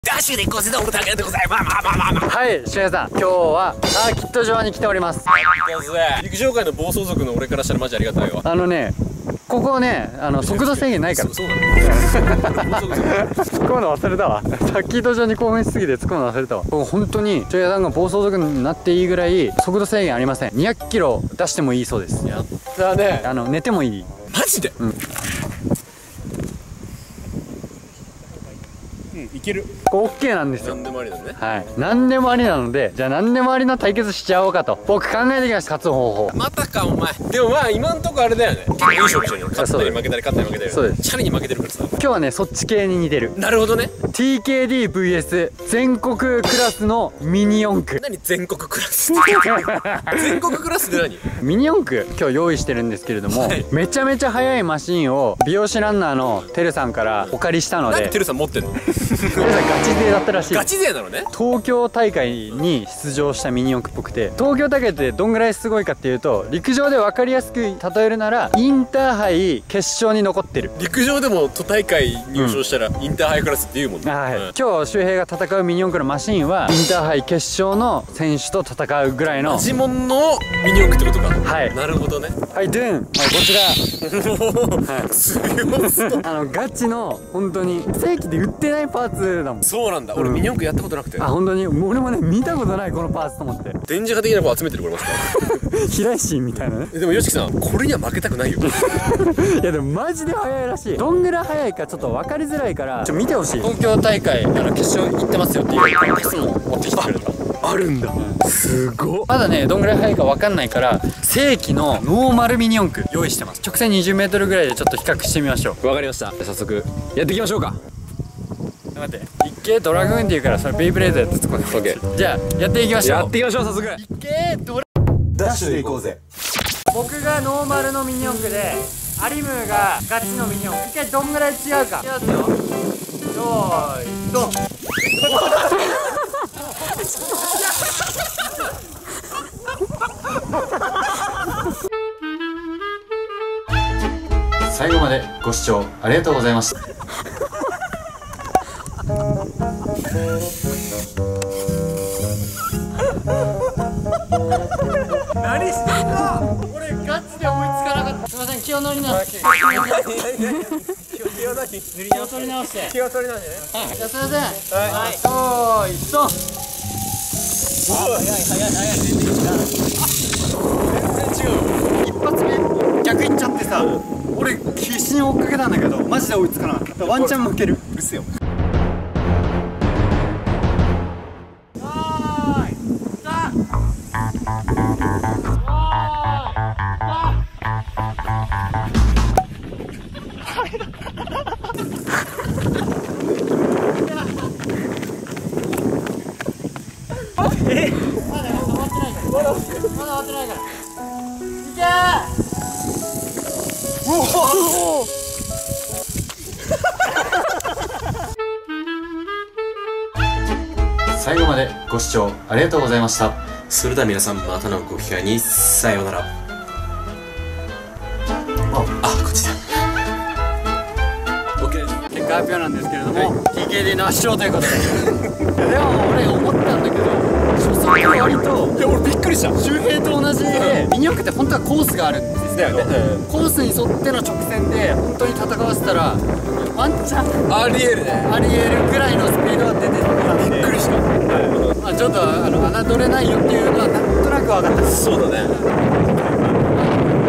ダッシュで行こうぜ、オルターゲンでございます。 はい、しゅんさん、今日はサーキット場に来ております。 陸上界の暴走族の俺からしたらマジありがたいわ。 ここね、速度制限ないから。 そうなの。 突っ込むの忘れたわ。サーキット場に興奮しすぎて突っ込むの忘れたわ。ここ本当にしゅんさんが暴走族になっていいぐらい速度制限ありません。200キロ出してもいいそうです。 やったね。 寝てもいい。 マジで？うん。いける。 ここ OK なんですよ。 何でもありだね。 はい、何でもありなので、じゃあ何でもありの対決しちゃおうかと僕考えてきました。勝つ方法。 またかお前。でもまあ今んとこあれだよね。いい勝負してるよ。勝ったり負けたり勝ったり負けたり。そうです。チャリに負けてるからさ。 今日はね、そっち系に似てる。なるほどね。 TKD vs 全国クラスのミニ四駆。 何全国クラスって全国クラスって何？ ミニ四駆今日用意してるんですけれども、はい、めちゃめちゃ速いマシンを美容師ランナーのてるさんからお借りしたので。 なんでてるさん持ってんの？ ガチ勢だったらしい。 ガチ勢なのね。 東京大会に出場したミニ四駆っぽくて、東京大会ってどんぐらいすごいかっていうと、陸上で分かりやすく例えるならインターハイ決勝に残ってる。 陸上でも都大会入賞したらインターハイクラスって言うもんね。 はい、今日周平が戦うミニ四駆のマシンはインターハイ決勝の選手と戦うぐらいのマジモンのミニ四駆ってことか。はい、なるほどね。 はい、ドゥーン、こちら、はい、 強そうガチの本当に正規で売ってないパーツだもん。 そうなんだ。俺ミニ四駆やったことなくて。あ、 本当に俺もね、見たことないこのパーツと思って。 電磁波的な子集めてるからますか平石みたいなね。 でもよしきさん、これには負けたくないよ。 いやでもマジで速いらしい。どんぐらい速いかちょっと分かりづらいから見てほしい。東京大会決勝行ってますよっていうテストも持ってきてくれた。あるんだ。すごっ。まだね、どんぐらい速いか分かんないから、正規のノーマルミニ四駆用意してます。直線20メートルぐらいでちょっと比較してみましょう。 わかりました。早速やっていきましょうか。 待って、一見ドラグーンって言うから、それベイブレードやって突っ込んで。じゃあやっていきましょう。 やっていきましょう。早速一見ドラダッシュで行こうぜ。 僕がノーマルのミニ四駆で、アリムーがガチのミニ四駆。一回どんぐらい違うか。いきますよ。よーいドン。最後までご視聴ありがとうございました。何してんの？俺ガチで追いつかなかった。すいません、気を乗り直して。気を取り直して。気を取り直してね。はい。じゃあすいません。はい。よーいドン。早い。全然違う。一発目逆行っちゃってさ、俺必死に追っかけたんだけどマジで追いつかなかった。ワンチャン負ける。うるせえよ。まだ終わってないから。いけー。おお。最後までご視聴ありがとうございました。 それでは皆さん、またのご機会にさようなら。こっちだ。 OK です。 結果発表なんですけれども、TKD の圧勝ということで。でも俺思ったんだけど、初速割と、いや俺びっくりした。周平と同じで、ミニ四駆って本当はコースがあるんですよね。コースに沿っての直線で本当に戦わせたらワンチャンありえるね。 ありえるぐらいのスピードが出てたんで、びっくりした。まあちょっと侮れないよっていうのはなんとなく分かった。 そうだね。